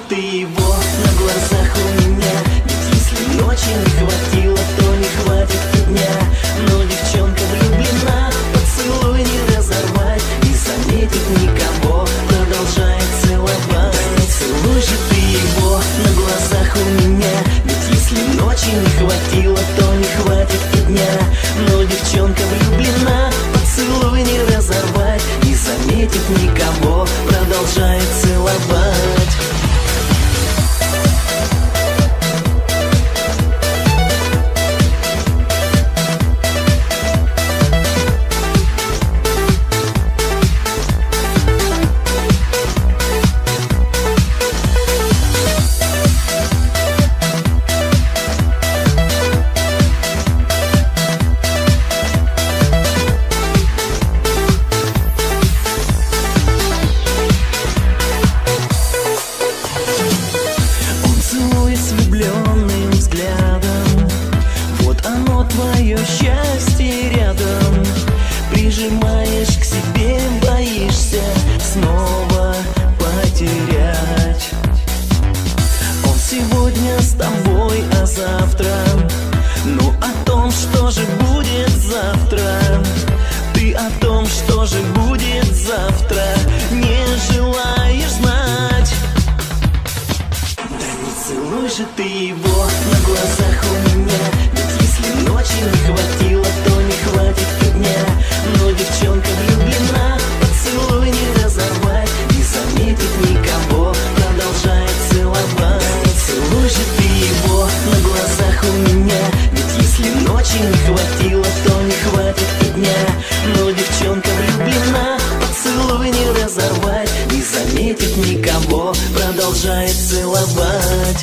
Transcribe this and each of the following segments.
ты его на глазах у меня. Ведь если ночи не хватило, то не хватит и дня. Но девчонка влюблена, поцелуй не разорвать, не заметит никого, продолжает целовать. Целуй же ты его на глазах у меня. Ведь если ночи не хватило, то не хватит и дня. Но девчонка влюблена, поцелуй не разорвать, не заметит никого, продолжает целовать. Твое счастье рядом, прижимаешь к себе, боишься снова потерять. Он сегодня с тобой, а завтра, ну о том, что же будет завтра. Ты о том, что же будет завтра, не желаешь знать. Да не целуй же ты его на глазах у меня. Ночи не хватило, то не хватит и дня. Но девчонка влюблена, поцелуй не разорвать, не заметит никого, продолжает целовать. Целуй же ты его на глазах у меня. Ведь если ночи не хватило, то не хватит и дня. Но девчонка влюблена, поцелуй не разорвать, не заметит никого, продолжает целовать.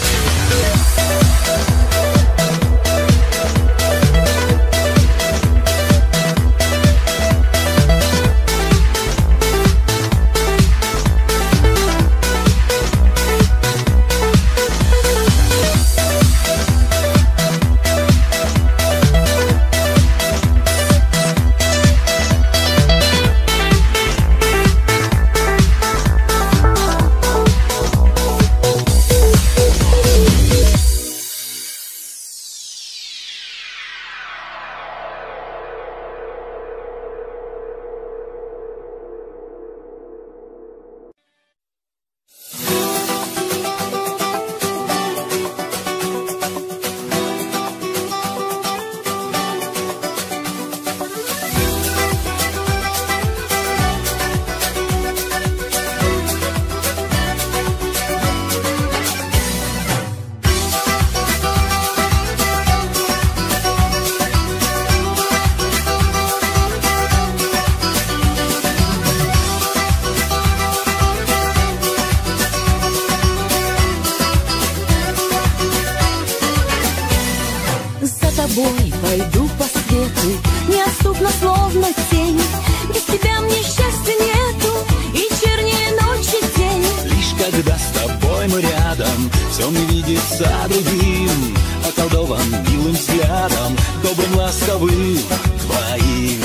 Пойду по свету, неотступно словно тень. Без тебя мне счастья нету, и чернее ночи день. Лишь когда с тобой мы рядом, все мне видится другим, околдован милым взглядом, добрым, ласковым твоим.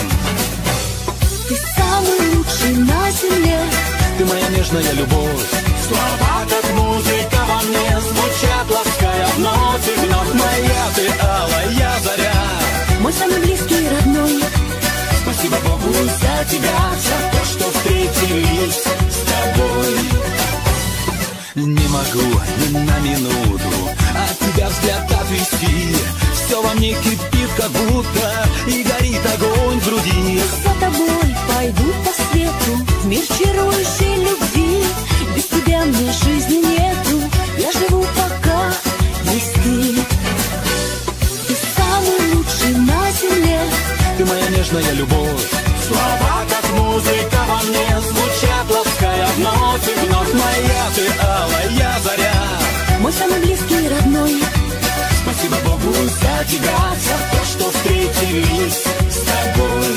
Ты самый лучший на земле, ты моя нежная любовь. Слова, как музыка во мне, звучат, лаская вновь и вновь. Моя ты алая заря, мой самый близкий и родной. Спасибо Богу за тебя, за то, что встретились с тобой. Не могу ни на минуту от тебя взгляд отвести. Все во мне кипит, как будто, и горит огонь в груди. За тобой пойду по свету, в мир чарующей любви. Без тебя мне жизни нету, я живу пока есть ты. Ты самый лучший на земле, ты моя нежная любовь. Слова, как музыка во мне, звучат, лаская вновь и вновь. Моя ты алая заря, мой самый близкий и родной. Спасибо Богу за тебя, за то, что встретились с тобой.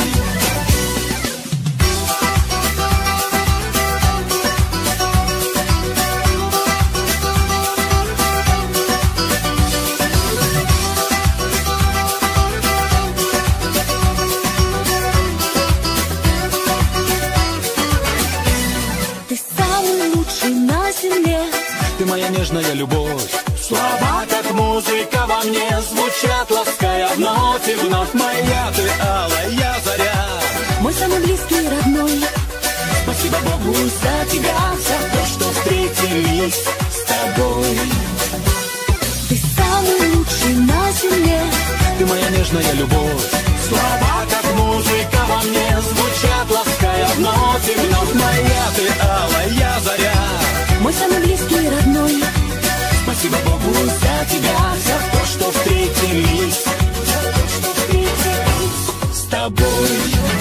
Ты самый лучший на земле, ты моя нежная любовь. Слова, как музыка во мне, звучат, лаская вновь и вновь. Моя ты алая заря, мой самый близкий и родной. спасибо Богу за тебя, за то, что встретились с тобой. Ты самый лучший на земле, Ты моя нежная любовь. Слова, как музыка во мне, звучат, лаская вновь и вновь. Моя ты алая заря, мой самый близкий и родной. спасибо Богу за тебя, за то, что встретились, за то, что встретились с тобой.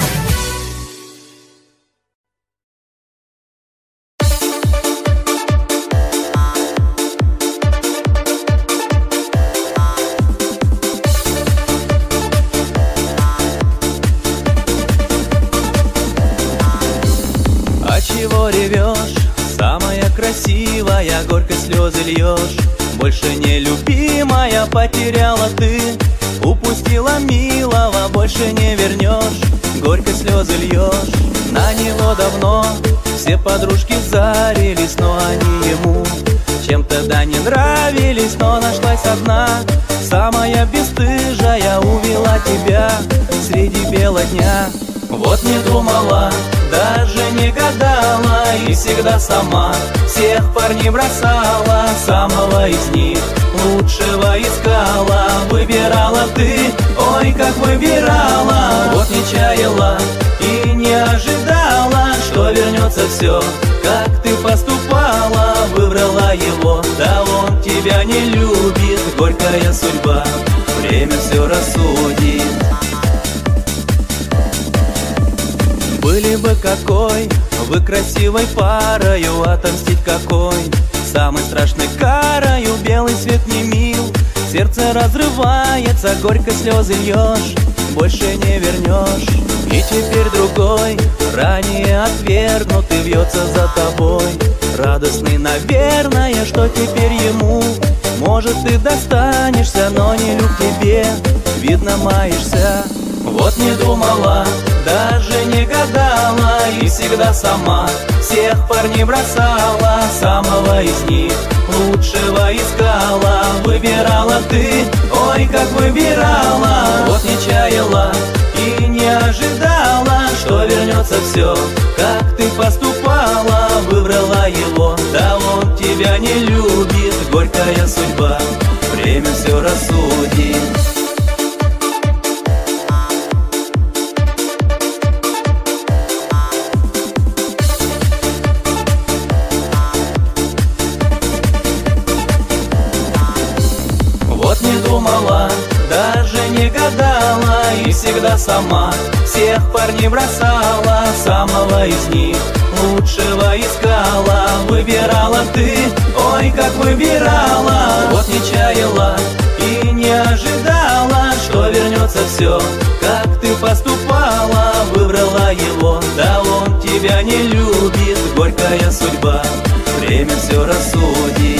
Чего ревешь? Самая красивая, горько слезы льешь. Больше не любимая, потеряла ты. Упустила милого, больше не вернешь. Горько слезы льешь. На него давно все подружки зарились, но они ему чем-то да не нравились. Но нашлась одна, самая бесстыжая, увела тебя среди бела дня. Вот не думала, даже не гадала, и всегда сама всех парней бросала. Самого из них лучшего искала, выбирала ты, ой, как выбирала. Вот не чаяла и не ожидала, что вернется все, как ты поступала. Выбрала его, да он тебя не любит. Горькая судьба, время все рассудит. Были бы какой вы красивой парою, отомстить какой самой страшной карою. Белый свет не мил, сердце разрывается, горько слезы льешь, больше не вернешь. И теперь другой, ранее отвергнутый, вьется за тобой. Радостный, наверное, что теперь ему, может, ты достанешься, но не люб тебе, видно, маешься. Вот не думала, даже не гадала, и всегда сама всех парней бросала. Самого из них лучшего искала, выбирала ты, ой, как выбирала. Вот не чаяла и не ожидала, что вернется все, как ты поступала. Выбрала его, да он тебя не любит. Горькая судьба, время все рассудит. Даже не гадала, и всегда сама всех парней бросала. Самого из них лучшего искала, выбирала ты, ой, как выбирала. Вот не чаяла и не ожидала, что вернется все, как ты поступала. Выбрала его, да он тебя не любит. Горькая судьба, время все рассудит.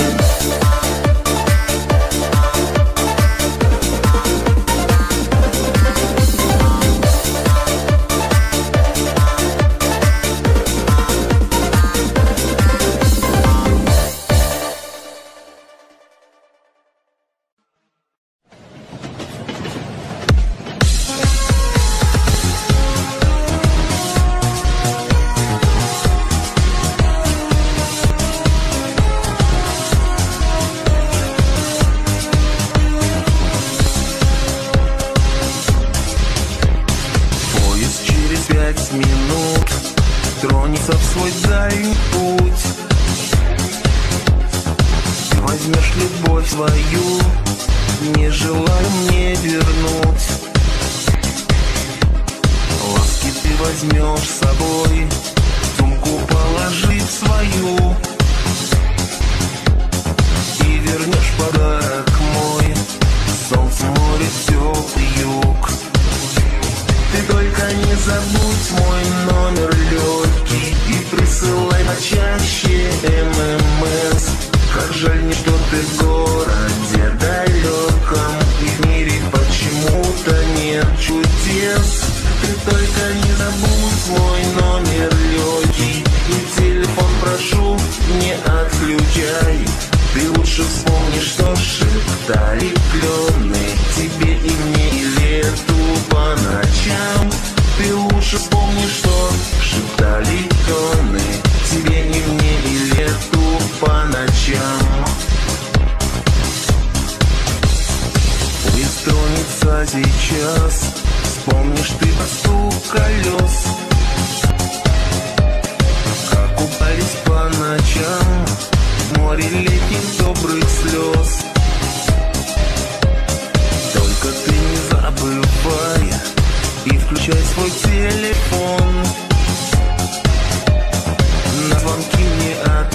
Тронется в свой дальний путь. Ты возьмешь любовь свою, не желая мне вернуть. Ласки ты возьмешь с собой, сумку положив свою, и вернешь подарок мой, солнце, море, теплый юг. Ты только не забудь мой номер легкий и присылай почаще ММС. Как жаль, что ты в городе далеком, и в мире почему-то нет чудес. Ты только не забудь мой номер легкий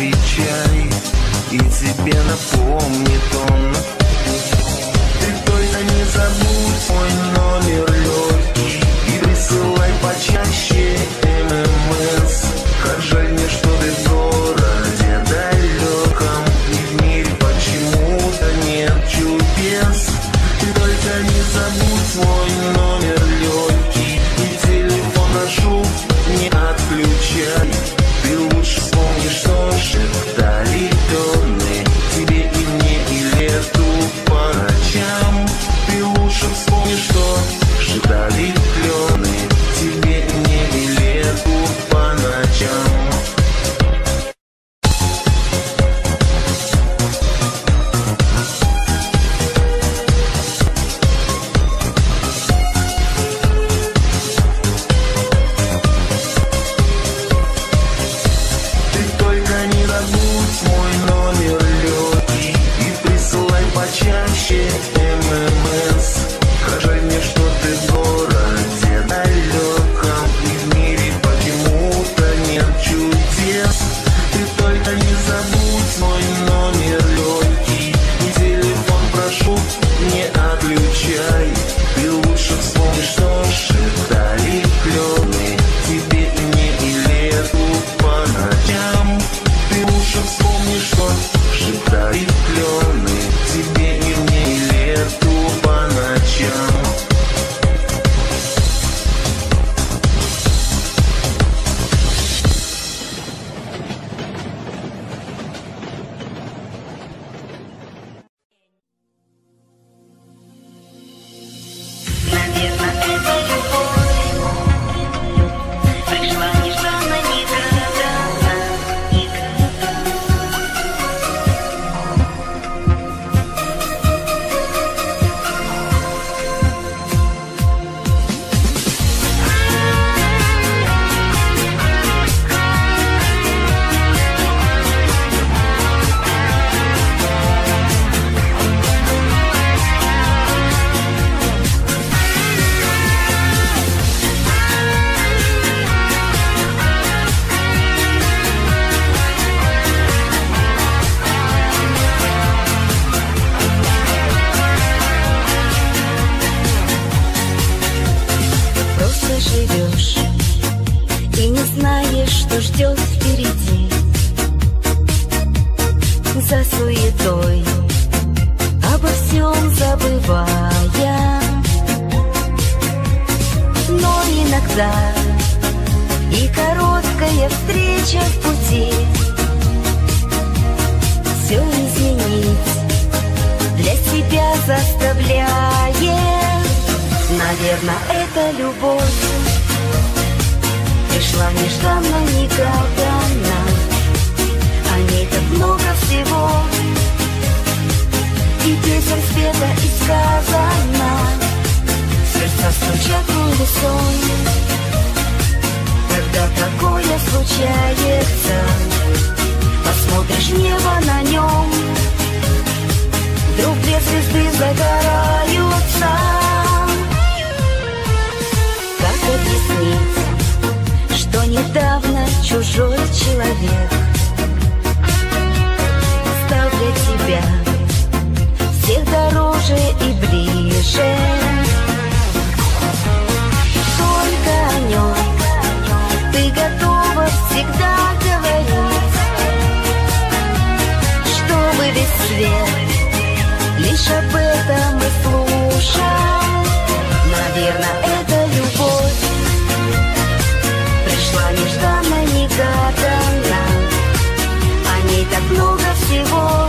отвечай, и тебе напомнит он. Ты только не забудь мой номер легкий и присылай почаще ММС. Как жаль мне, что ты в городе далеком, и в мире почему-то нет чудес. Ты только не забудь мой номер легкий, и телефон прошу не отключай. Ты лучше вспомни, что шептали темные тебе и мне, и лету по ночам. Ты лучше вспомни, что шептали клены тебе и мне, и лету по ночам. Почаще ММС. Как жаль мне, что ты в городе далеком, и в мире почему-то нет чудес. Ты только не забудь мой номер легкий, и телефон прошу не отключай. Ты лучше вспомни, что шептали клены тебе и мне, и лету по ночам. Ты лучше вспомни, что шептали клены тебе и мне, и лету по ночам. Наверное, это любовь пришла нежданно, негаданно. Просто живешь и не знаешь, что ждет впереди. За суетой обо всем забывая, но иногда и короткая встреча в пути все изменить для себя заставляет. Наверное, это любовь пришла нежданно, негаданно. О ней так много всего, и песен спета, и сказано. Сердца стучат в унисон, когда такое случается. Посмотришь в небо, на нем вдруг две звезды загораются. Как объяснить, что недавно чужой человек стал для тебя всех дороже и ближе? Только о нем ты готова всегда говорить, чтобы весь свет лишь об этом и слушал. Наверное, это любовь пришла нежданно, негаданно. О ней так много всего,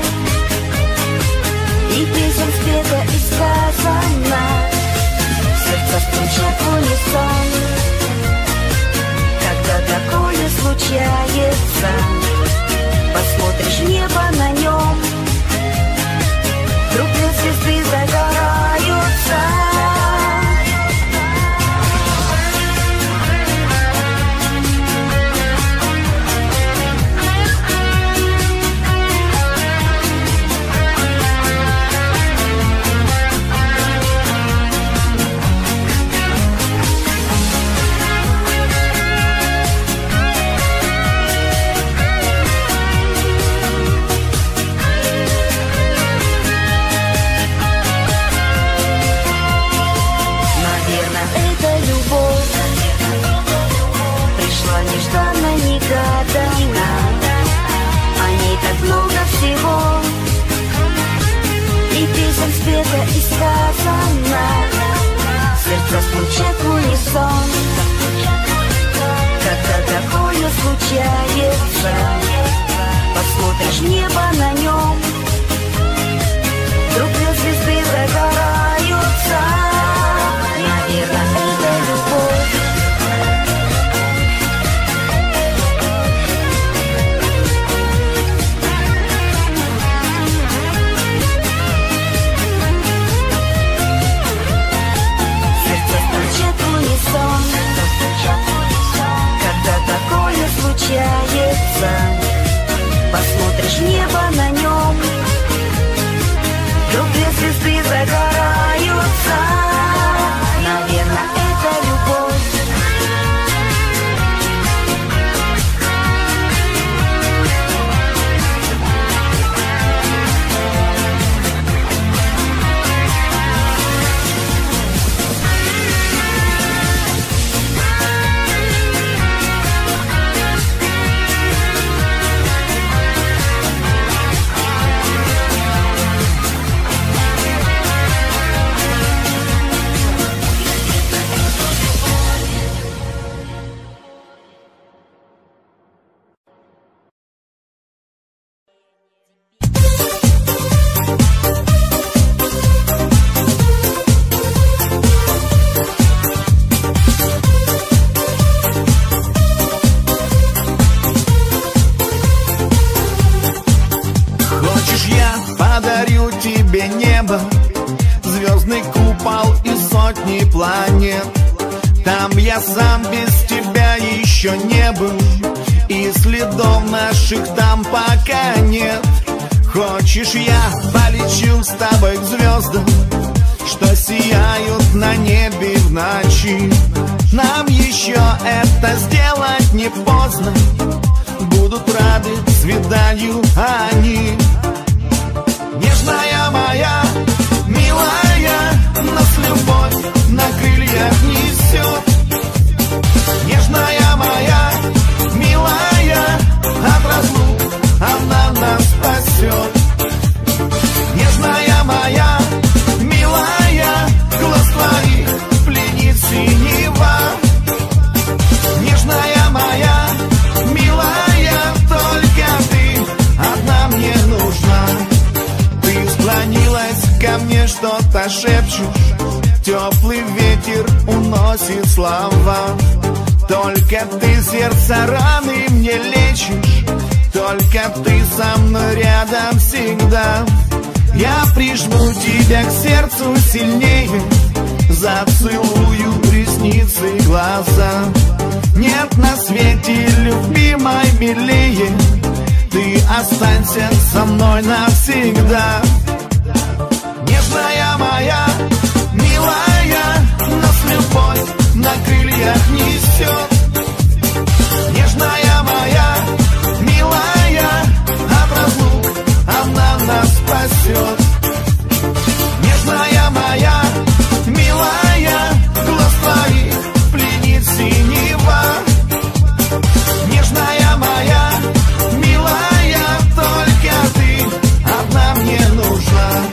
и песен спета, и сказано. Сердца стучат в унисон, когда такое случается. Посмотришь в небо, на нем вдруг две звезды загораются. Посмотришь небо на нем, вдруг две звезды загораются. Наверное, это любовь. Сердце стучат в унисон, когда такое случается. Посмотришь небо на нем, вдруг две звезды загораются. Наверное, это любовь. Подарю тебе небо, звездный купол и сотни планет. Там я сам без тебя еще не был, и следов наших там пока нет. Хочешь, я полечу с тобой к звездам, что сияют на небе в ночи. Нам еще это сделать не поздно, будут рады свиданию они. Нежная моя, милая, нас любовь на крыльях несет. Нежная моя, милая, от разлук она нас спасет. Нежная моя, милая, глаз твоих пленит синева. Нежная моя, милая, только ты одна мне нужна. Ты склонилась ко мне, что-то шепчешь, теплый ветер уносит слова. Только ты сердце раны мне лечишь, только ты со мной рядом всегда. Я прижму тебя к сердцу сильнее, зацелую ресницы и глаза. Нет на свете любимой милее, ты останься со мной навсегда. Нежная моя, милая, нас любовь на крыльях несет. Нежная моя, милая, от разлук она нас спасет. Нежная моя, милая, глаз твоих пленит синева. Нежная моя, милая, только ты одна мне нужна.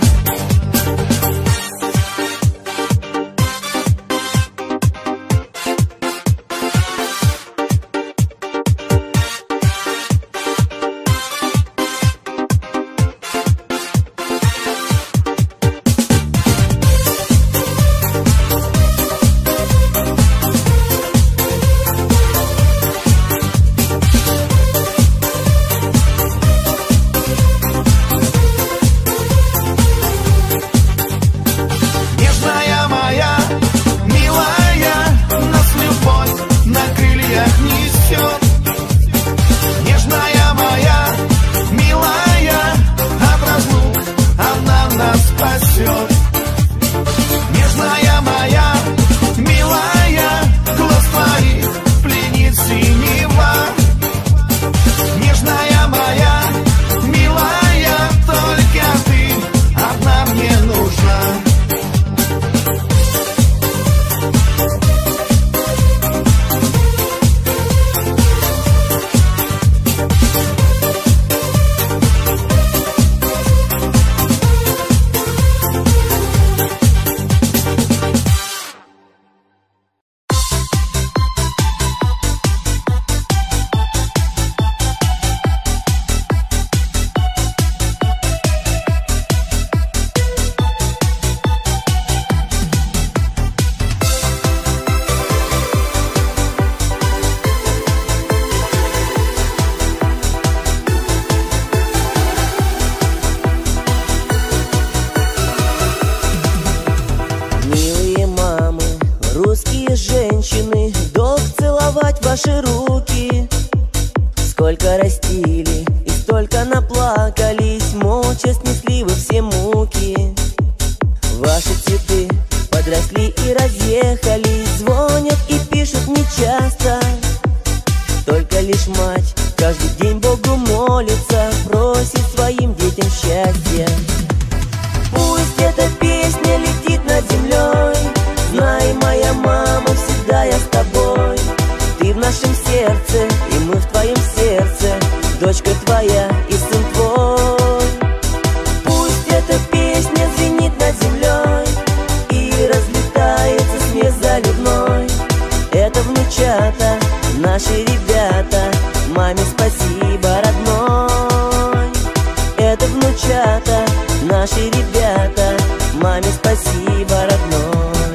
Столько растили и столько наплакались, молча снесли вы все муки. Ваши цветы подросли и разъехались, звонят и пишут нечасто. Только лишь мать каждый день Богу молится, просит своим детям счастья. Пусть эта песня летит над землей, знай, моя мама, всегда я с тобой. Ты в нашем сердце, и мы в твоем сердце, дочка твоя и сын твой. Пусть эта песня звенит над землей и разлетается смех заливной. Это внучата, наши ребята, маме спасибо, родной. Это внучата, наши ребята, маме спасибо, родной.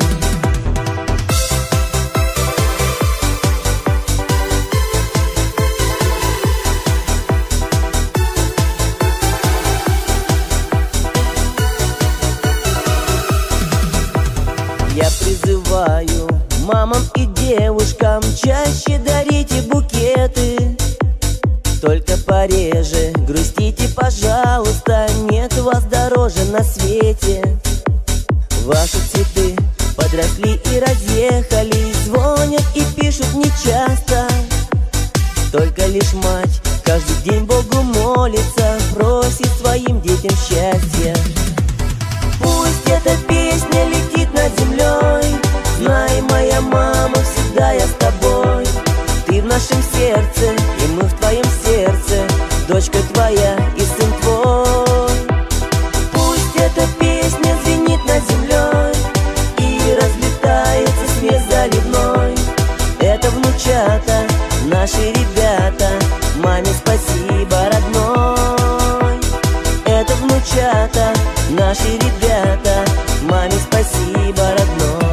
Я призываю мамам и девушкам чаще дарите букеты. Только пореже грустите, пожалуйста, нет вас дороже на свете. Ваши цветы подросли и разъехались, звонят и пишут нечасто. Только лишь мать каждый день Богу молится, просит своим детям счастья. Пусть эта песня летит над землей, знай, моя мама, всегда я с тобой. Ты в нашем сердце, и мы в твоем сердце, дочка твоя и сын твой. Пусть эта песня звенит над землей и разлетается смех заливной. Это внучата, наши ребята, маме спасибо, родной. Это внучата, наши ребята, маме спасибо, родной.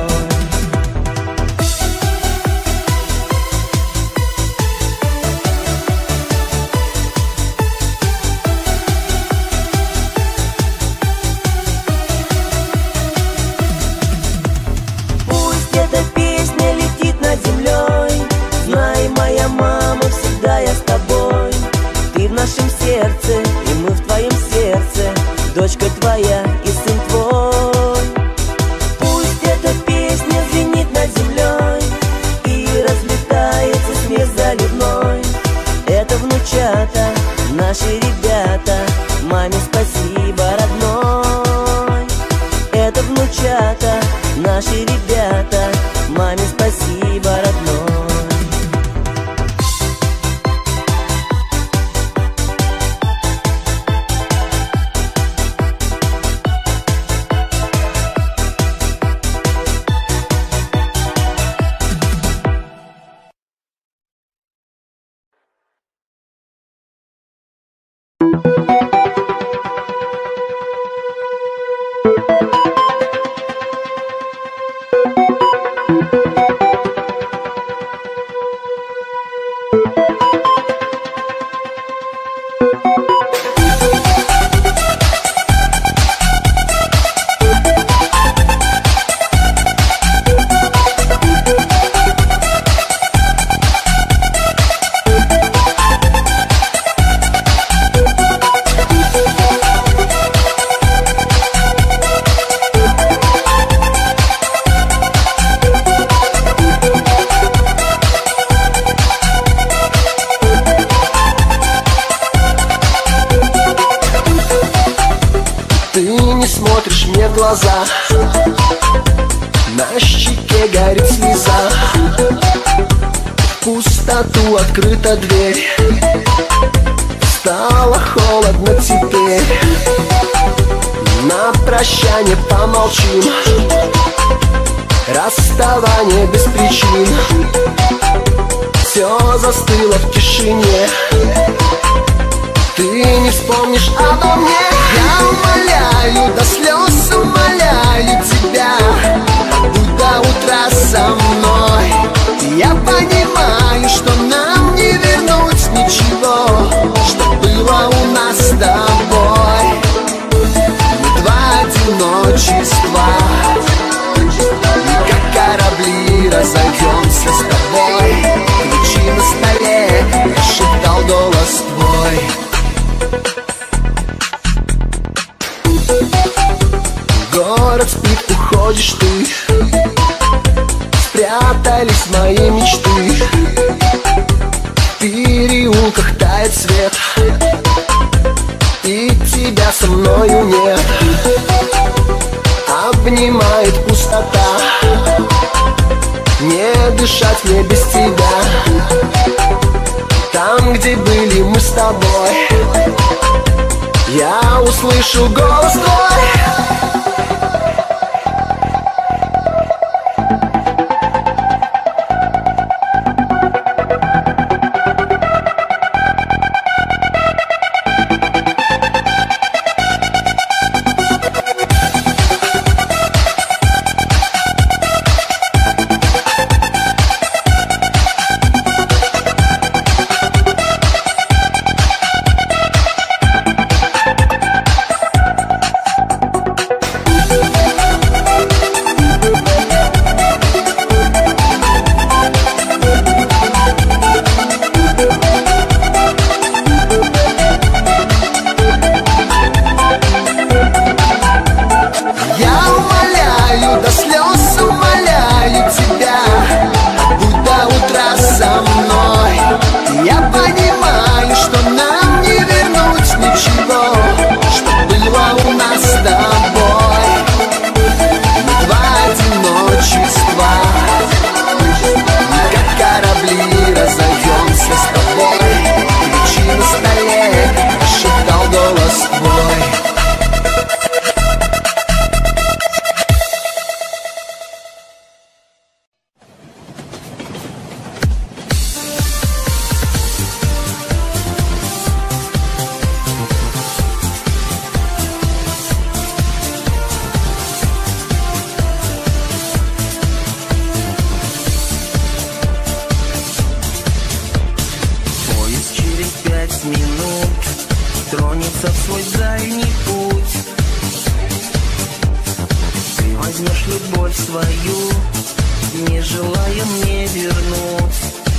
Пусть эта песня летит над землей, знай, моя мама, всегда я с тобой. Ты в нашем сердце, и мы в твоем сердце, дочка твоя и сын твой. Пусть эта песня звенит над землей и разлетается смех заливной. Это внучата, наши ребята, маме спасибо, родной. Это внучата, наши ребята, маме спасибо, родной. Глаза, на щеке горит слеза, в пустоту открыта дверь, стало холодно теперь. На прощание помолчим, расставание без причин, все застыло в тишине. Ты не вспомнишь обо мне. Я умоляю, до слез умоляю тебя, будь до утра со мной. Я понимаю, что нам не вернуть ничего, что было у нас с тобой. Мы два одиночества, и как корабли разойдемся с тобой. Ключи на столе, я шептал голос. приходишь ты, спрятались мои мечты. В переулках тает свет, и тебя со мною нет. Обнимает пустота, не дышать мне без тебя. Там, где были мы с тобой, я услышу голос твой. Тронется в свой дальний путь. Ты возьмешь любовь свою, не желая мне вернуть.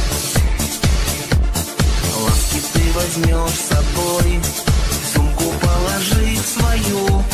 Ласки ты возьмешь с собой, в сумку положить свою,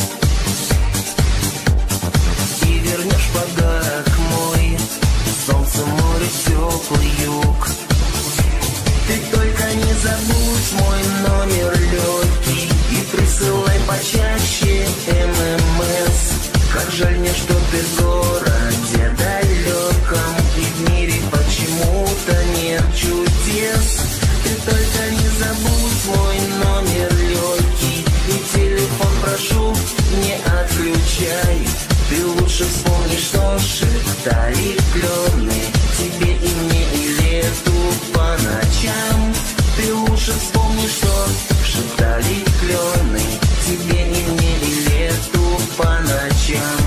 и вернешь подарок мой, солнце, море, теплый юг. Ты только не забудь мой номер легкий и присылай почаще ММС. Как жаль мне, что ты в городе далеком, и в мире почему-то нет чудес. Ты только не забудь мой номер легкий, и телефон прошу не отключай. Ты лучше вспомни, что шептали клены тебе и мне и лету по ночам. Ты лучше вспомни, что шептали клены тебе и мне и лету по ночам.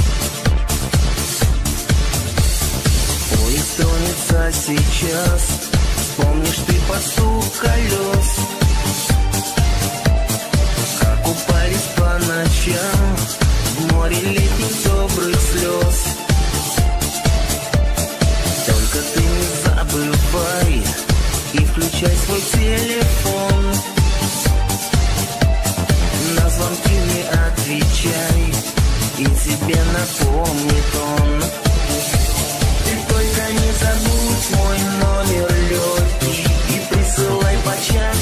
Поезд тронется сейчас, вспомнишь ты под стук колес, как купались по ночам в море летних добрых слез. Только ты не забывай и включай свой телефон, на звонки не отвечай, и тебе напомнит он. Ты только не забудь мой номер легкий и присылай почаще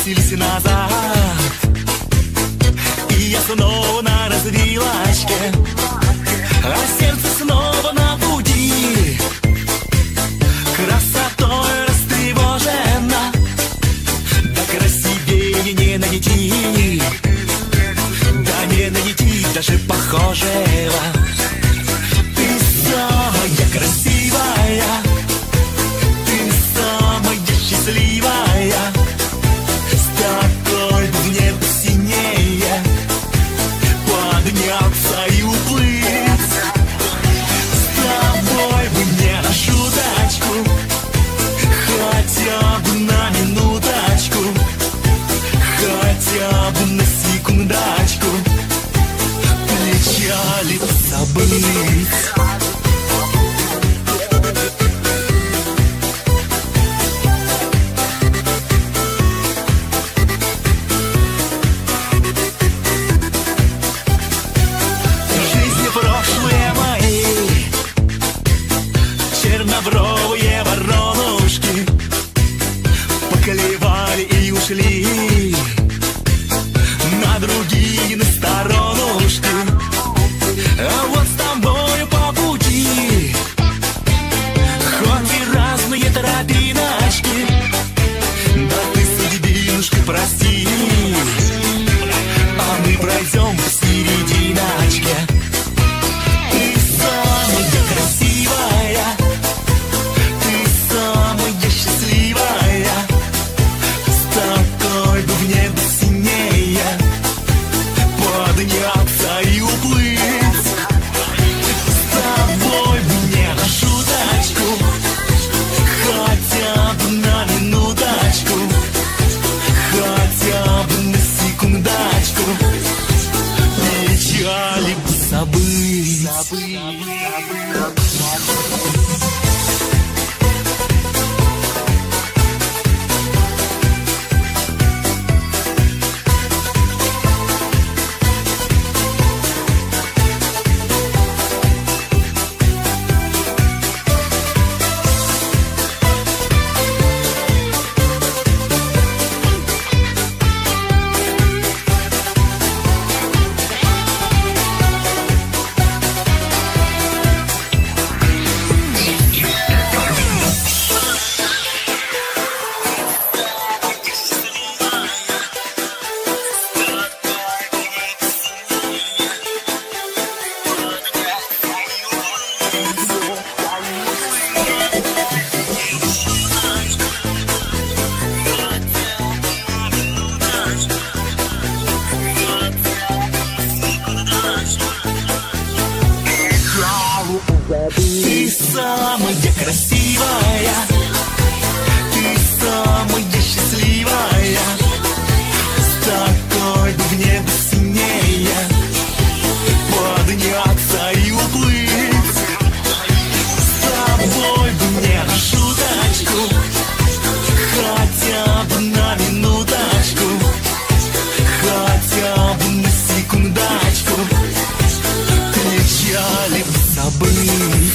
откатились назад, и я снова на развилочке, а сердце снова на пути, красотой растревожена, да красивее не найти, да не найти даже похожего. Ты самая красивая, ты самая счастливая, с такой бы в небо синее подняться и уплыть. С тобой бы не на шуточку, хотя бы на минуточку, хотя бы на секундочку печали забыть. Чернобровые воронушки поклевали и ушли на другие, на сторонушки. А вот с тобою по пути, хоть и разные тропиночки, да ты судьбинушка прости, а мы пройдем посерединочке. Ты самая красивая, счастливая, с такой бы в небо синее подняться и уплыть. С тобой бы не на шуточку, хотя бы на минуточку, хотя бы на секундочку печали бы забыть. Ты самая красивая, ты самая счастливая, с такой бы в небо синее подняться и уплыть. С тобой бы не на шуточку, хотя бы на минуточку, хотя бы на секундочку печали бы забыть.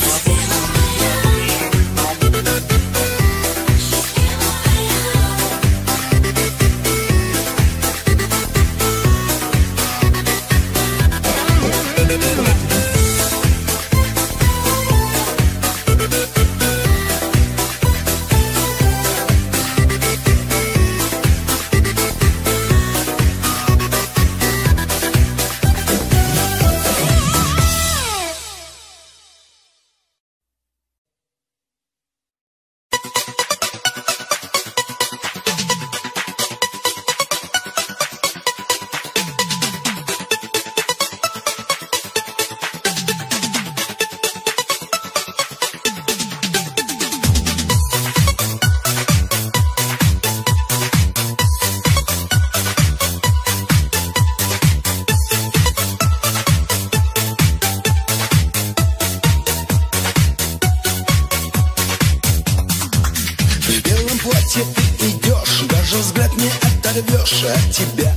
платье ты идешь, даже взгляд не оторвешь от тебя.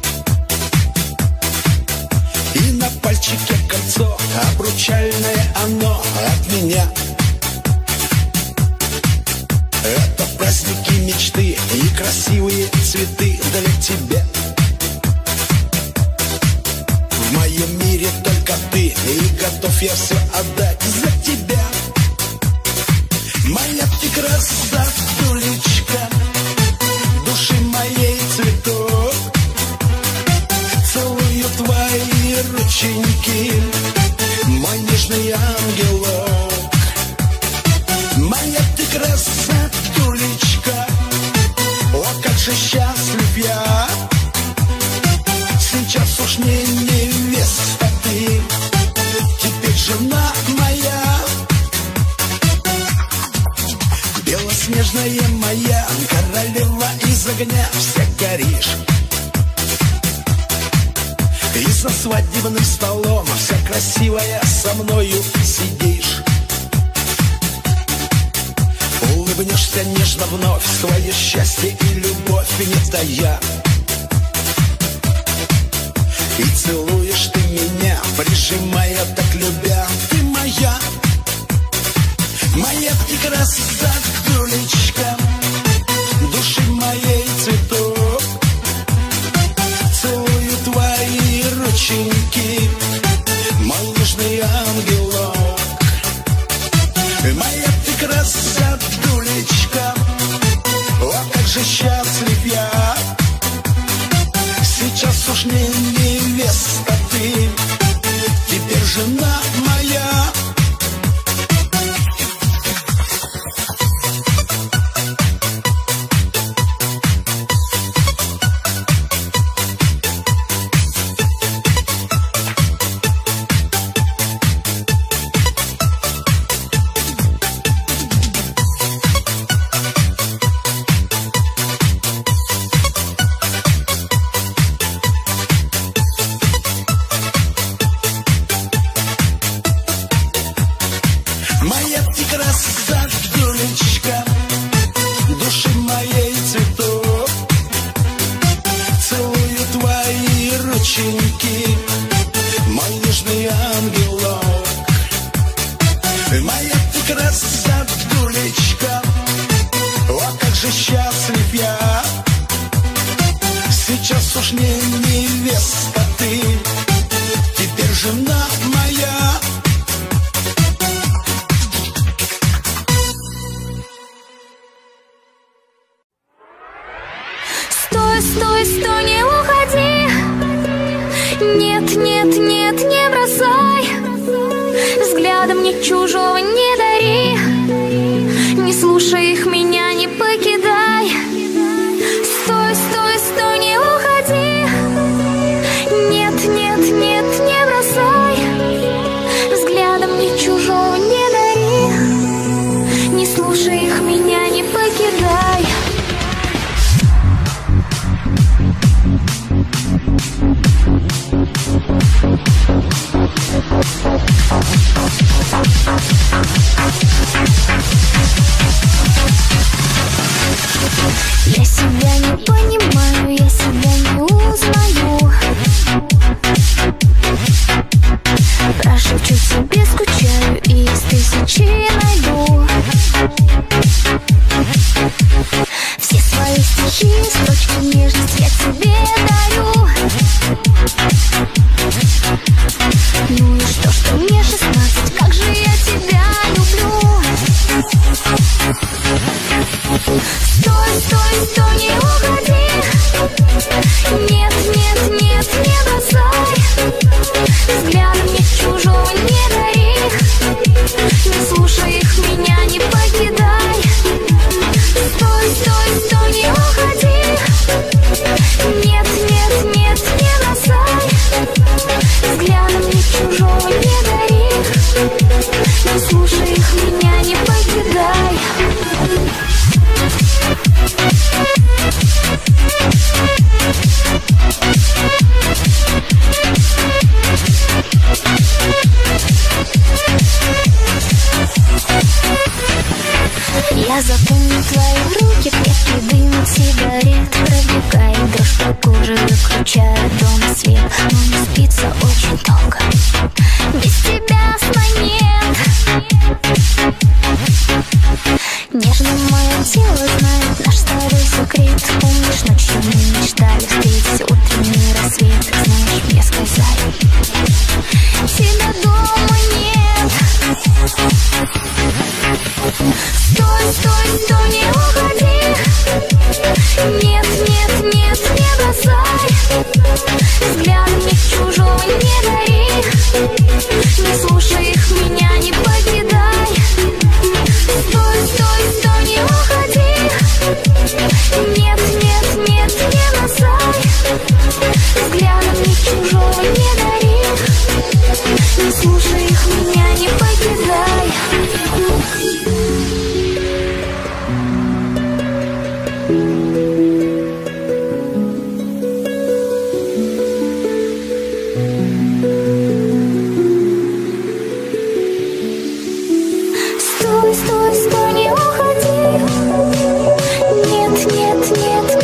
И на пальчике кольцо, обручальное оно от меня. Это праздники мечты и красивые цветы готов я все отдать за тебя. Моя ты красотулечка, души моей цветок. Целую твои рученьки, мой нежный ангелок. Моя ты красотулечка, о, как же счастлив я. Сейчас уж не невеста ты, теперь жена моя. Белоснежная моя королева из огня, вся горишь. И за свадебным столом вся красивая со мною сидишь. Улыбнешься нежно вновь, свое счастье и любовь не тая. И целуешь ты меня, прижимая, так любя. Ты моя, моя ты красотулечка, души моей цветок. Целую твои рученьки, мой нежный ангелок. Моя ты красотулечка, о, как же счастлив я. Сейчас уж не невеста ты, теперь жена моя. Моя ты красотулечка, души моей цветок. Целую твои рученьки, мой нежный ангелок. Моя ты красотулечка, о, как же счастлив я. Сейчас уж не невеста ты, теперь жена моя. Стой, стой, стой, не уходи. Нет, нет, нет, не бросай. Взглядом мне чужого не дари. Не слушай их, меня не покидай. Стой, стой, стой, не уходи. Нет, нет, нет, не бросай. Взглядом мне чужого не дари. Не слушай их, меня не покидай. Я себя не понимаю, я себя не узнаю. Прошепчу себе, скучаю, и из тысячи найду все свои стихи, строчки нежности я тебе дарю. Ну и что мне 16, как же я тебя люблю. Стой, стой, стой, не уходи. Нет, нет, нет, не бросай. Взглядом мне чужого не дари. Не слушай их, меня не покидай. Стой, стой, стой, не уходи. Нет, нет, нет, не бросай. Взглядом мне чужого не дари. Не слушай их, меня не покидай. Я запомню твои руки, крепкий дым от сигарет. Пробегает дрожь по коже, выключает дома свет. Но не спится очень долго, без тебя сна нет. Нежно мое тело знает наш старый секрет. Помнишь, ночью мы мечтали встретить утренний рассвет. Знаешь, мне сказали, тебя дома нет. Нет, нет, нет, не бросай, взглядом ни чужого не дари. Не слушай их, меня не покидай. Стой, стой, стой, не уходи. Нет, нет, нет,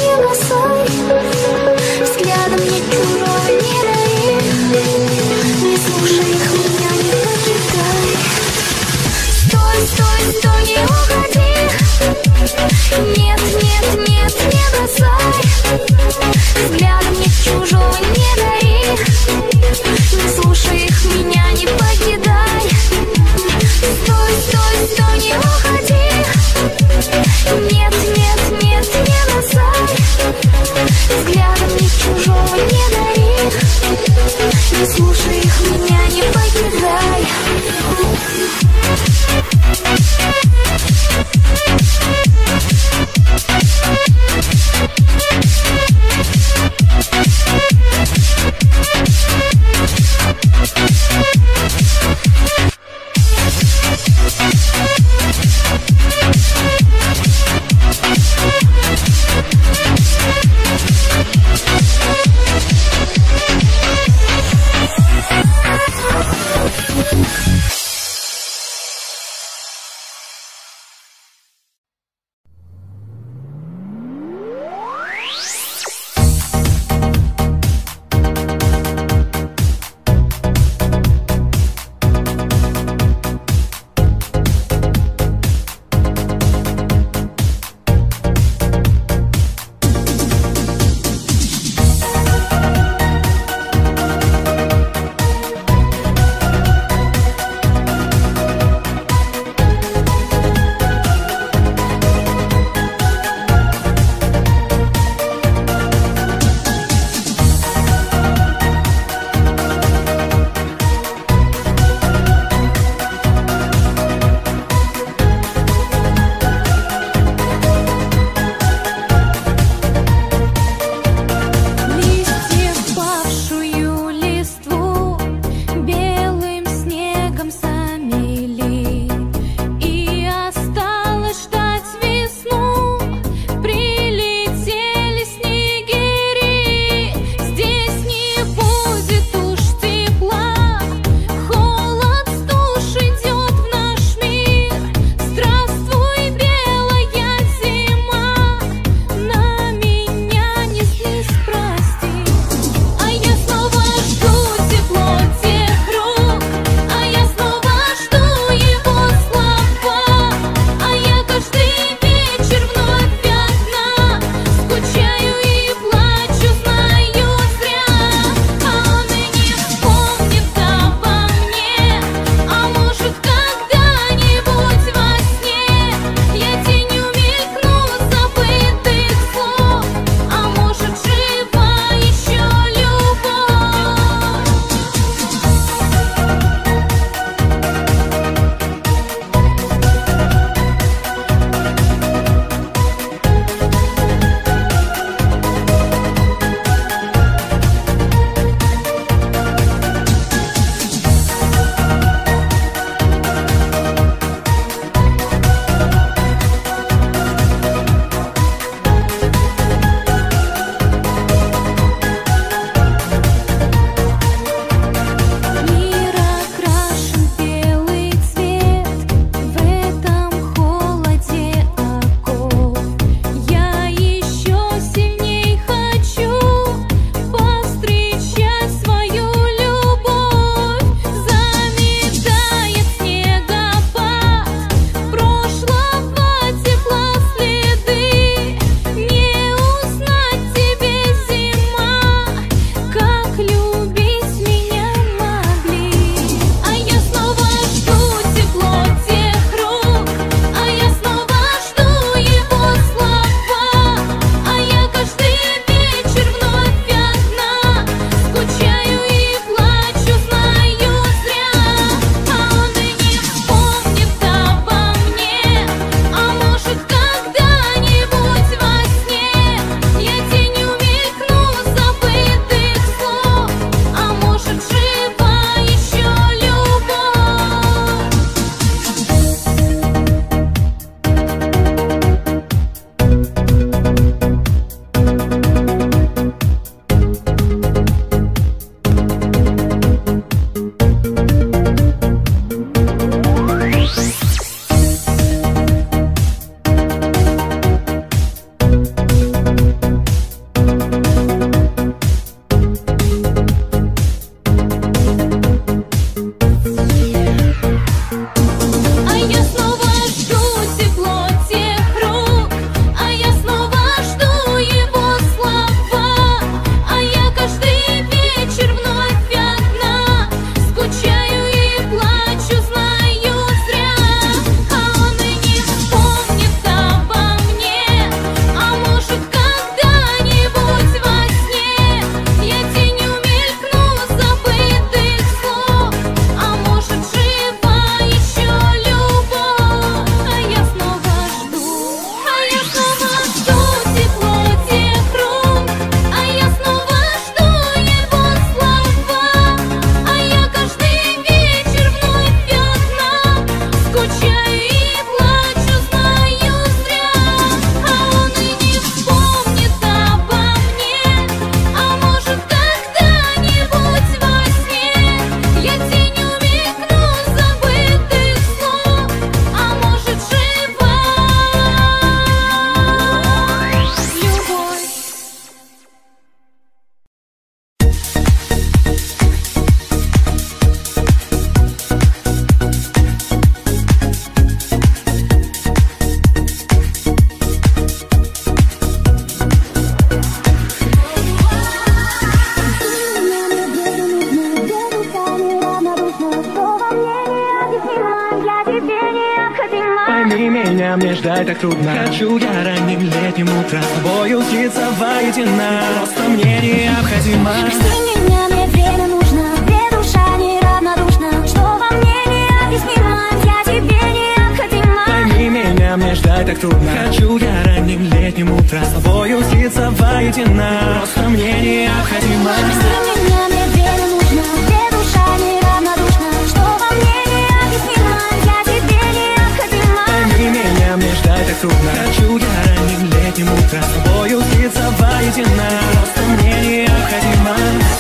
меня, мне ждать так трудно. Хочу я ранним летним утром с тобою слиться воедино. Просто мне необходимо. Прости меня, мне время нужно, где душа неравнодушна. Что во мне необъяснимо, я тебе необходима. Пойми меня, мне ждать так трудно. Хочу я ранним летним утром с тобою слиться воедино. Просто мне необходимо. Прости меня, мне время нужно, где душа неравнодушна. Что во мне необъяснимо, я тебе необходима. Пойми меня, мне ждать так трудно. Хочу я ранним летним утром с тобою слиться воедино. Просто мне необходимо.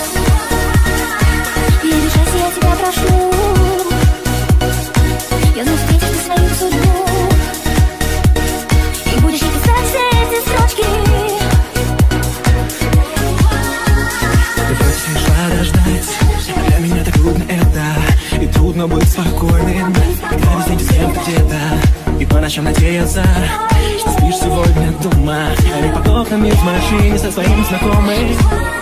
Не решайся, я тебя прошу. Я знаю, встретишь ты свою судьбу. И будешь писать все эти строчки. Ты просишь подождать, для меня так трудно это. И трудно быть спокойным, когда весь день ты с кем-то где-то. И по ночам надеяться, что спишь сегодня дома, а не под окнами в машине со своим знакомым.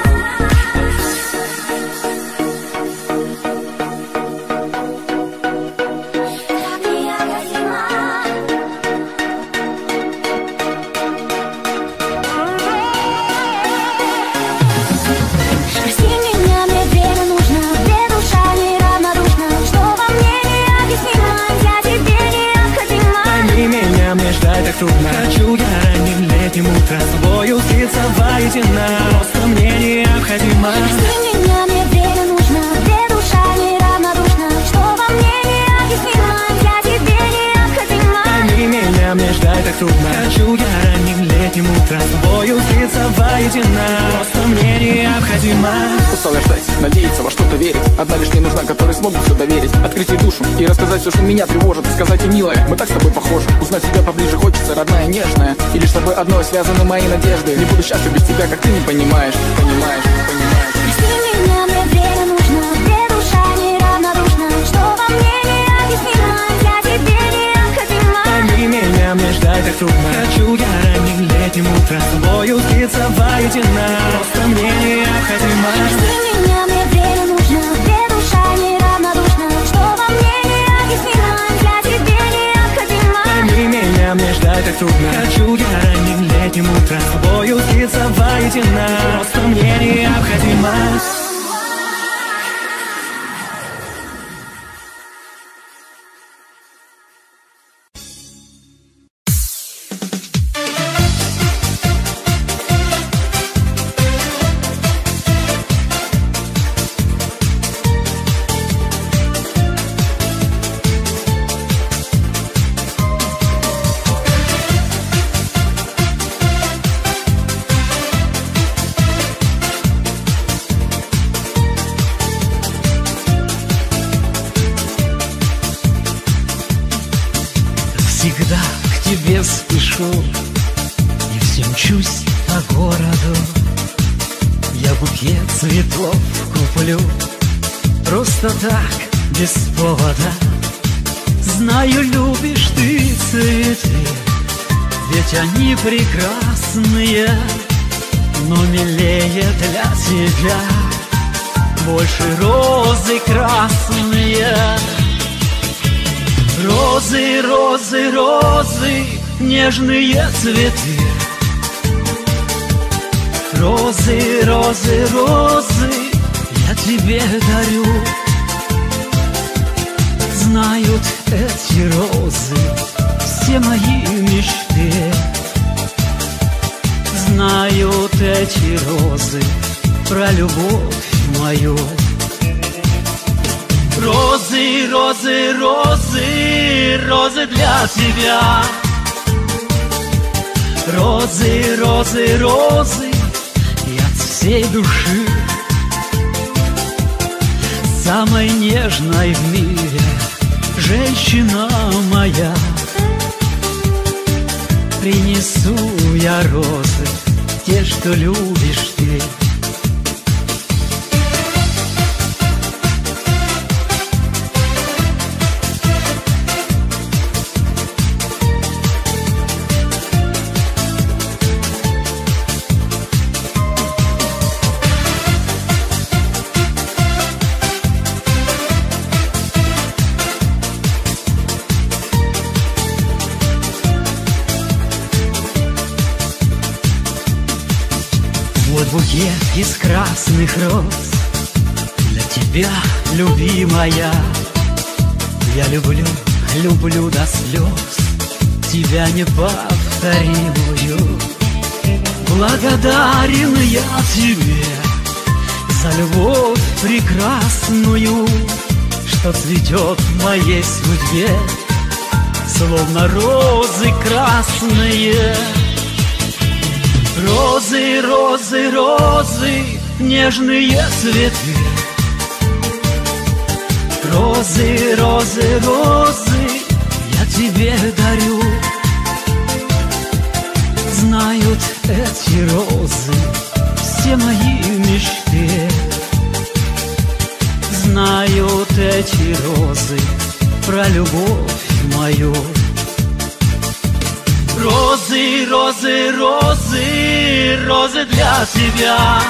Прости меня, мне время нужно, где душа неравнодушна. Что во мне необъяснимо, я тебе необходима. Пойми меня, мне ждать так трудно. Хочу я ранним летним утром с тобою слиться воедино. Просто мне необходимо. Прости меня, мне время нужно, где душа неравнодушна. Что во мне необъяснимо, я тебе необходима. Пойми меня, мне ждать так трудно. Хочу я ранним летним утром с тобою слиться воедино. Просто мне необходимо. Устал я ждать, надеяться, во что-то верить. Одна лишь мне нужна, которой смогу все доверить. Открыть ей душу и рассказать все, что меня тревожит. Сказать ей, милая, мы так с тобой похожи. Узнать тебя поближе хочется, родная, нежная. И лишь с тобой одной связаны мои надежды. Не буду счастлив без тебя, как ты не понимаешь. Понимаешь. Прости меня, мне время нужно, где душа неравнодушна. Что во мне необъяснимо, я тебе необходима. Пойми меня, мне ждать так трудно. Хочу я ранним летним утром с тобою слиться воедино. Просто мне необходимо. Прости меня, мне время нужно, где душа неравнодушна. Что во мне необъяснимо, я тебе необходима. Пойми меня, мне ждать так трудно. Хочу я ранним летним утром с тобою слиться воедино. Просто мне необходимо. Всегда к тебе спешу и все мчусь по городу. Я букет цветов куплю просто так, без повода. Знаю, любишь ты цветы, ведь они прекрасные. Но милее для тебя больше розы красные. Розы, розы, розы, нежные цветы. Розы, розы, розы, я тебе дарю. Знают эти розы все мои мечты. Знают эти розы про любовь мою. Розы, розы, розы, розы для тебя. Розы, розы, розы, и от всей души. Самой нежной в мире женщина моя. Принесу я розы, те, что любишь ты. Вот букет из красных роз для тебя, любимая. Я люблю, люблю до слез тебя неповторимую. Благодарен я тебе за любовь прекрасную, что цветет в моей судьбе, словно розы красные. Розы, розы, розы, нежные цветы. Розы, розы, розы я тебе дарю. Знают эти розы все мои мечты. Знают эти розы про любовь мою. Розы, розы, розы, розы для тебя.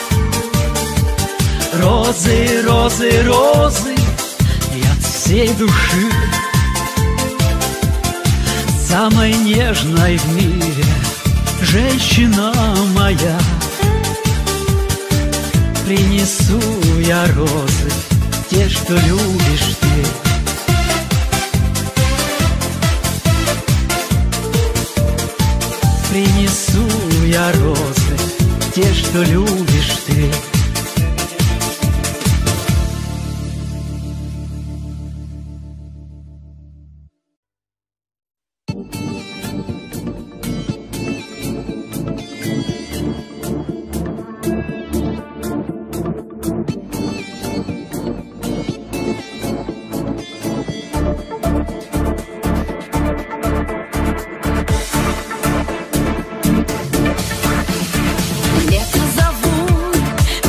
Розы, розы, розы, и от всей души, самой нежной в мире женщина моя. Принесу я розы, те, что любишь ты. Принесу я розы, те, что любишь ты. Лето зовут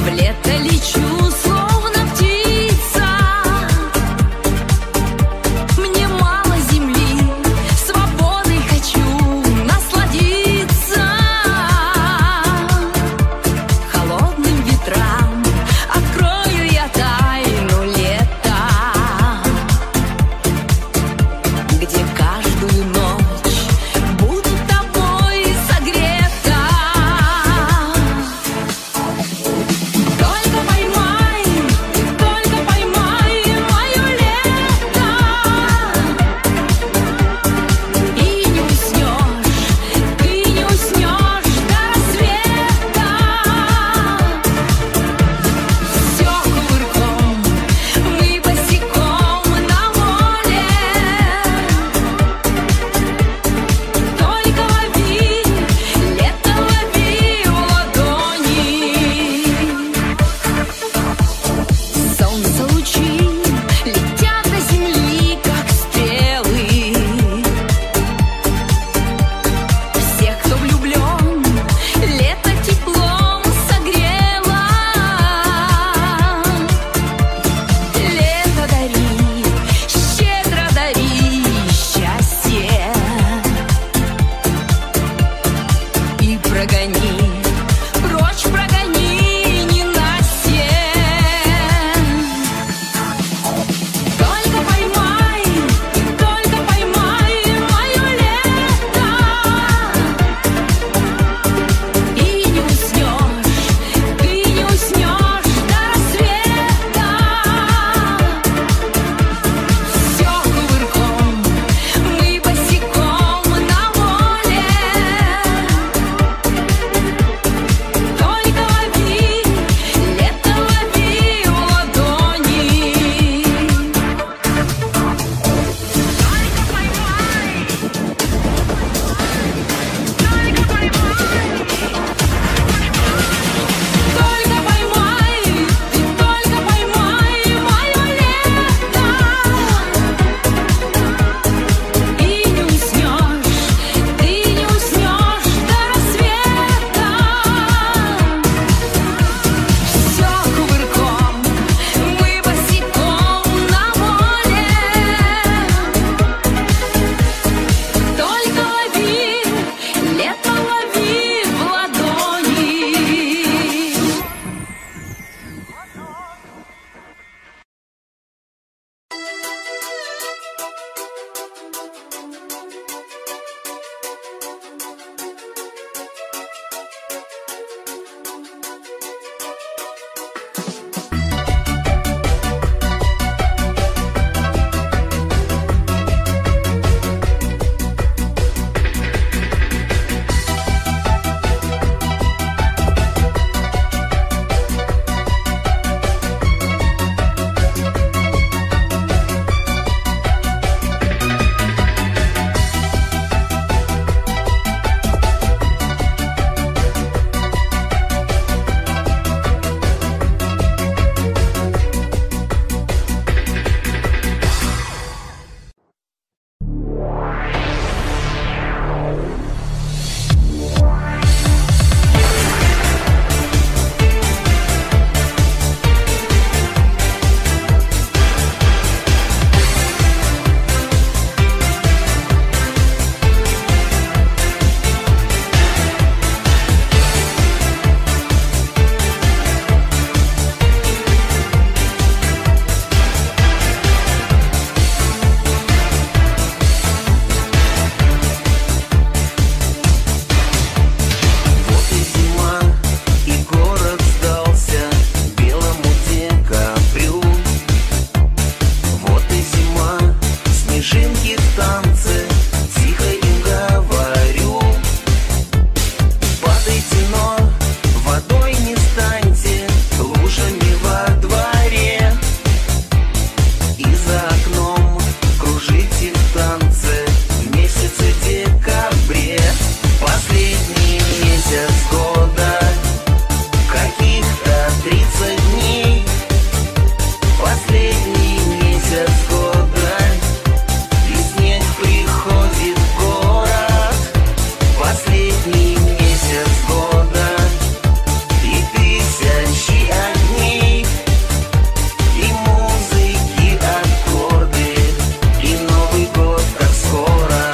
окно, водой не станьте, лужами во дворе. И за окном кружите в танце в месяце декабре. Последний месяц года, каких-то 30 дней. Последний месяц года, и снег приходит в город. Последний месяц года, и тысячи огней, и музыки, аккорды, и Новый год так скоро.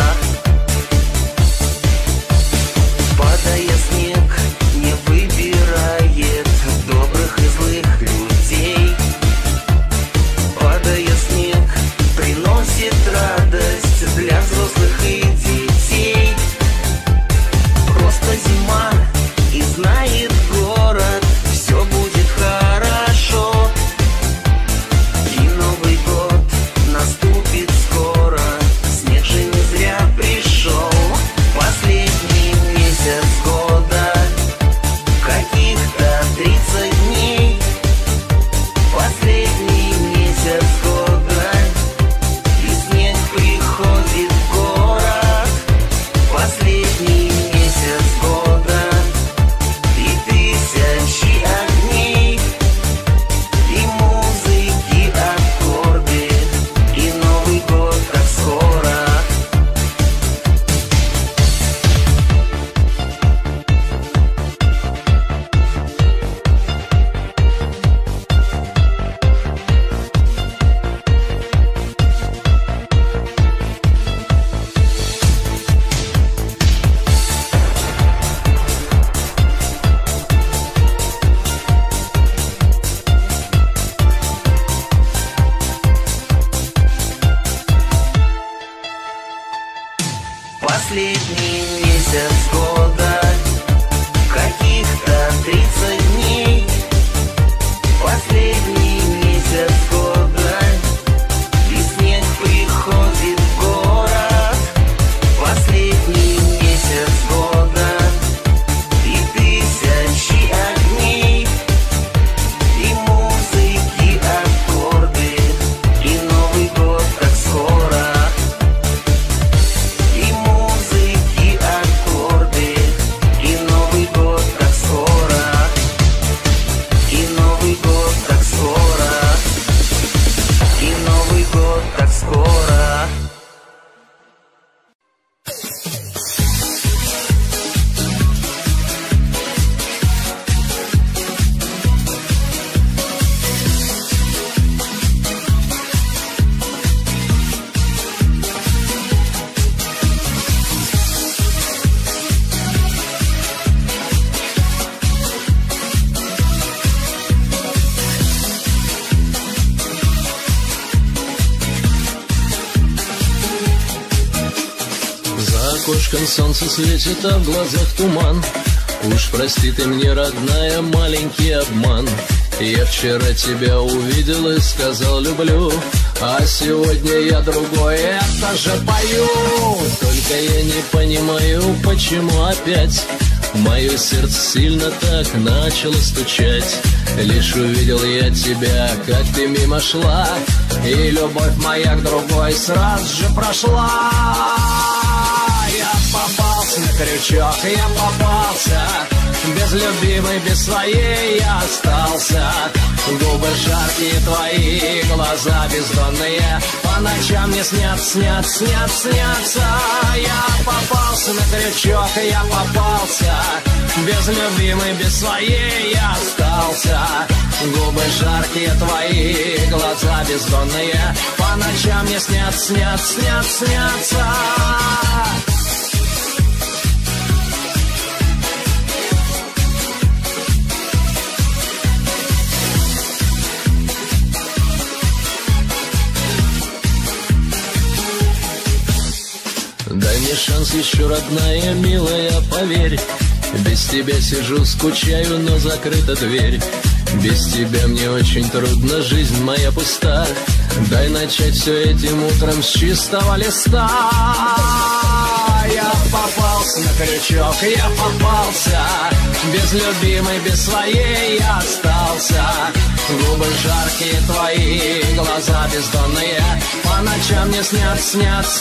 Падая снег, не выбирает добрых и злых людей. Падая снег, приносит радость для взрослых и детей. Просто зима, и знает город, все будет хорошо. И Новый год наступит скоро, снег же не зря пришел. Последний месяц года, каких-то 30 дней. Последний месяц года, и снег приходит в город. Последний месяц года, и тысячи огней, и музыки, аккорды, и Новый год так скоро. Последний месяц года, каких-то 30 дней. Последний месяц года, и снег приходит в город. Последний месяц года, и тысячи огней, и музыки, аккорды, и Новый год так скоро. И музыки, аккорды, и Новый год так скоро. И Новый год так скоро. И Новый год так скоро. За окошком солнце светит, а в глазах туман. Уж прости ты мне, родная, маленький обман. Я вчера тебя увидел и сказал люблю, а сегодня я другой, это же пою. Только я не понимаю, почему опять мое сердце сильно так начало стучать. Лишь увидел я тебя, как ты мимо шла, и любовь моя к другой сразу же прошла. Я попался на крючок, я попался, без любимой, без своей я остался. Губы жаркие твои, глаза бездонные, по ночам мне снятся. Я попался на крючок, я попался, без любимой, без своей я остался. Губы жаркие твои, глаза бездонные, по ночам мне снятся. Дай мне шанс еще, родная, милая, поверь. Без тебя сижу, скучаю, но закрыта дверь. Без тебя мне очень трудно, жизнь моя пуста. Дай начать все этим утром с чистого листа. Я попался на крючок, я попался. Без любимой, без своей я остался. Губы жаркие твои, глаза бездонные. По ночам мне снятся.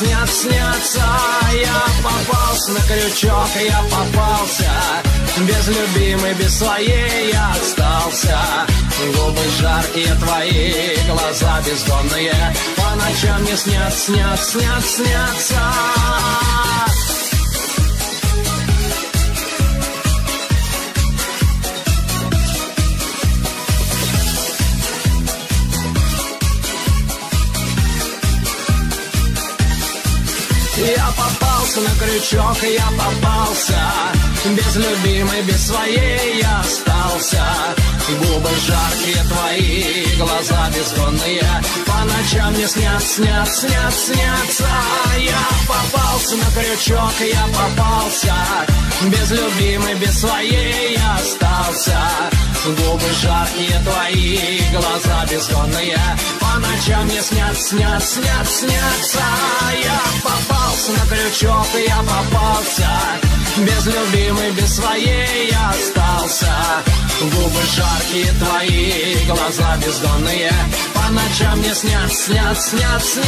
Я попался на крючок, я попался. Без любимой, без своей я остался. Губы жаркие твои, глаза бездонные. По ночам мне снятся. Я попался на крючок, я попался. Без любимой, без своей я остался. Губы жаркие твои, глаза бездонные. По ночам мне снятся. Я попался на крючок, я попался. Без любимой, без своей я остался. Губы жаркие твои, глаза бездонные. По ночам мне снятся. Я попался на крючок, я попался. Без любимой, без своей я остался. Губы жаркие твои, глаза бездонные. По ночам мне снятся.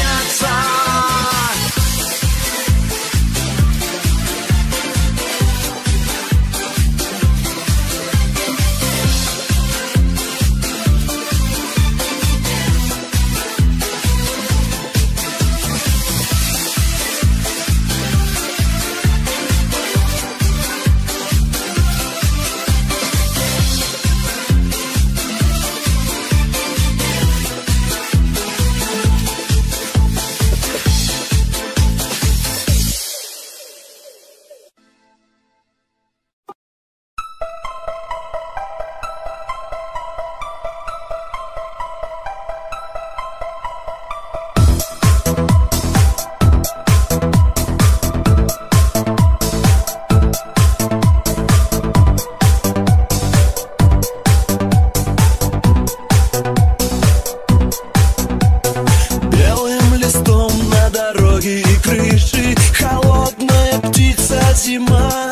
Зима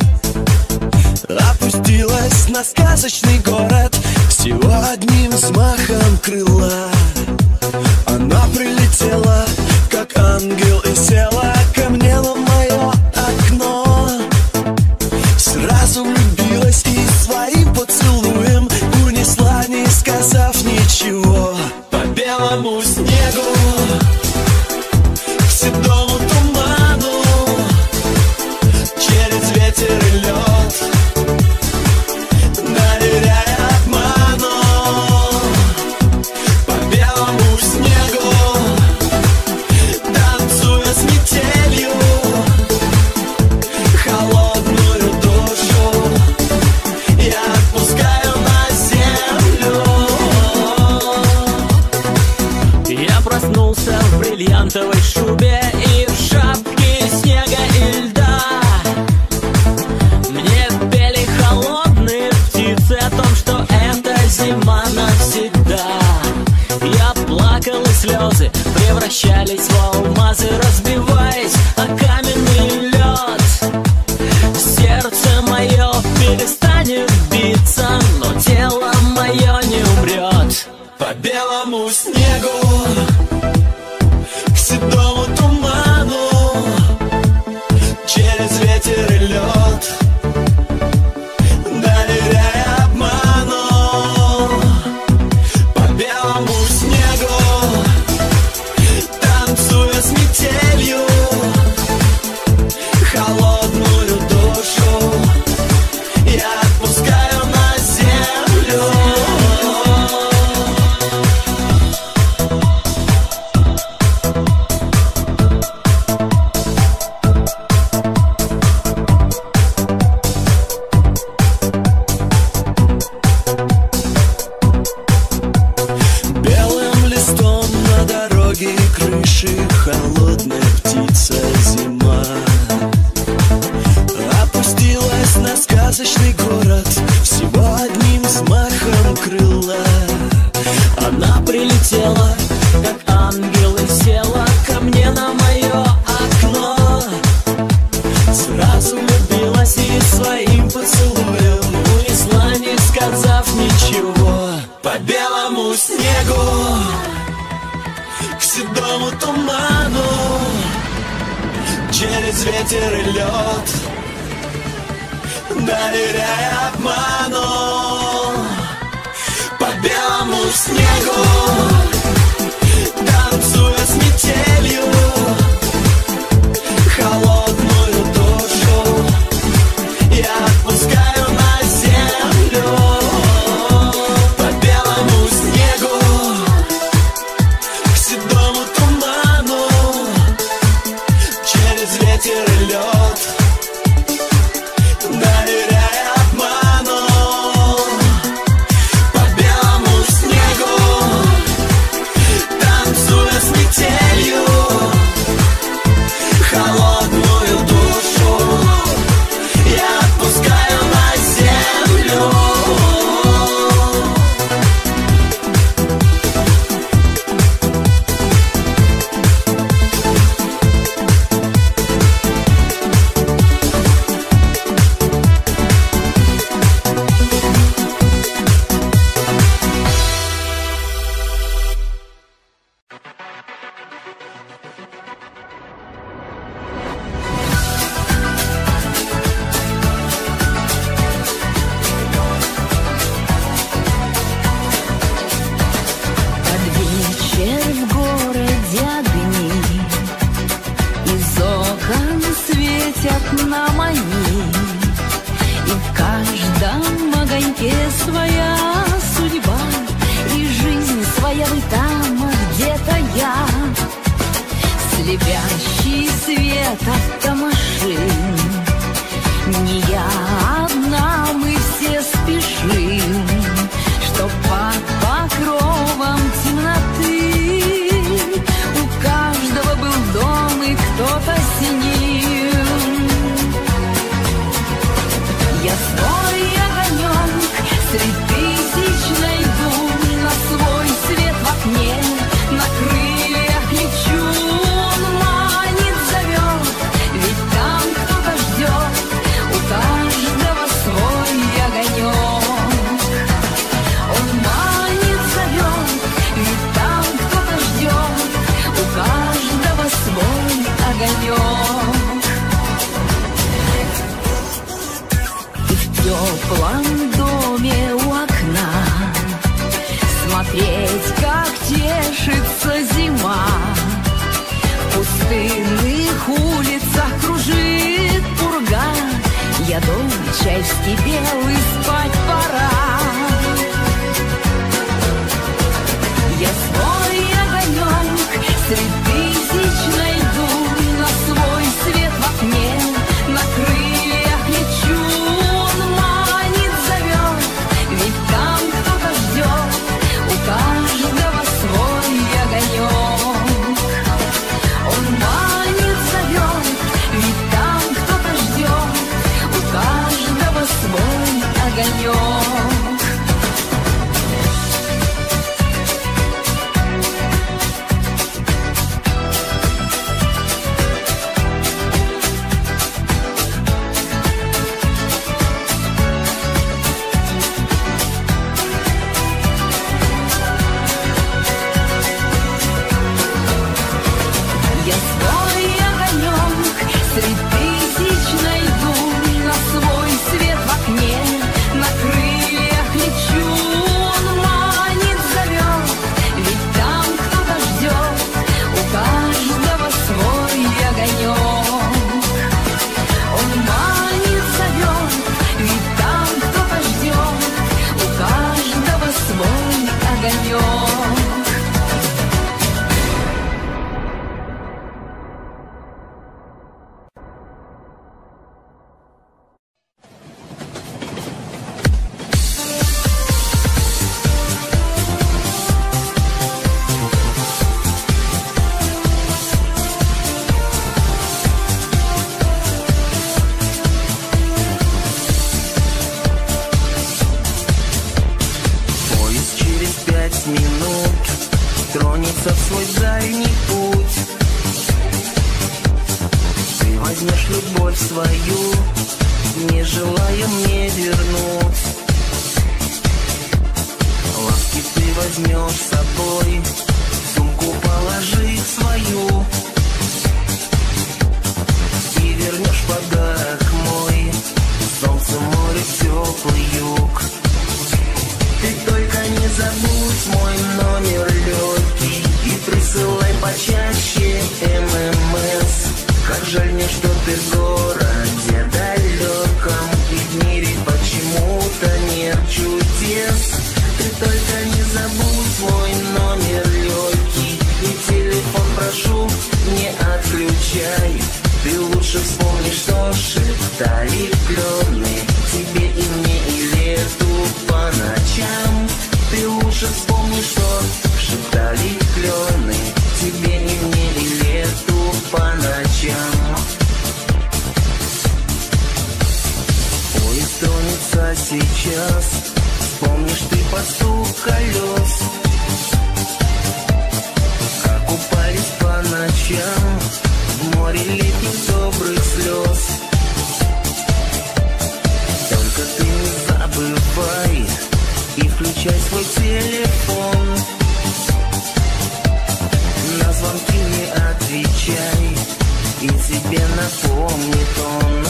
опустилась на сказочный город всего одним взмахом крыла. Она прилетела, как ангел, и села ко мне на мое окно. Сразу влюбилась и своим поцелуем унесла, не сказав ничего. По белому снегу, к седому туману, через ветер и лед, доверяя обману. По белому снегу, танцуя с метелью, холодную душу я отпускаю на землю. Я проснулся в бриллиантовой шубе и в шапке снега и льда. Мне пели холодные птицы о том, что это зима навсегда. Я плакал, и слезы превращались в алмазы, разбиваясь о каменный лед. Сердце мое перестанет биться, но тело мое не умрет. По белому снегу, к седому туману, через ветер и лед, доверяя обману. По белому снегу, танцуя с метелью, холодную душу я отпускаю на землю. Белым листом на дороге и крыши холодная птица зима опустилась на сказочный город всего одним взмахом крыла. Она прилетела, как ангел, и села ко мне на мое окно. по белому снегу, к седому туману, через ветер и лед, доверяя обману. По белому снегу, танцуя с метелью, холодную душу я отпускаю на землю. По белому снегу, к седому туману, через ветер и лед, доверяя обману. По белому снегу, танцуя с метелью, холодную душу я отпускаю на землю. Нам они, и в каждом огоньке своя судьба, и жизнь своя вы там, где-то я. Слепящий свет автомашин, не я одна, мы все спешим, чтоб под покровом темноты у каждого был дом и кто-то синим. Я свой огонек среди тысяч найду, на свой свет в окне, на крыльях лечу. Он манит, зовет, ведь там кто-то ждет, у каждого свой огонек. Он манит, зовет, ведь там кто-то ждет, у каждого свой огонек. В теплом доме у окна смотреть, как тешится зима. В пустынных улицах кружит пурга. Я дома, чай вскипел и спать пора. Я свой огонек среди тысяч найду, на свой свет в окне, на крыльях лечу. Каждого свой огонек. Он манит, зовет, ведь там кто-то ждет, у каждого свой огонек. тронется в свой дальний путь. Ты возьмешь любовь свою, не желая мне вернуть. Ласки возьмешь с собой, в сумку положи свою и вернешь подарок мой. Солнце, море, теплый юг. Ты только не забудь мой номер легкий и присылай почаще ММС. Как жаль мне, что ты в городе далеком, и в мире почему-то нет чудес. Ты только не забудь мой номер легкий и телефон прошу не отключай. Ты лучше вспомни, что шептали клены тебе и мне и лету по ночам. Ты лучше вспомни, что шептали клены тебе и мне и лету по ночам. Поезд тронется сейчас, вспомнишь ты под стук колес, как купались по ночам в море летних добрых слез. Только ты не забывай и включай свой телефон, на звонки не отвечай, и тебе напомнит он.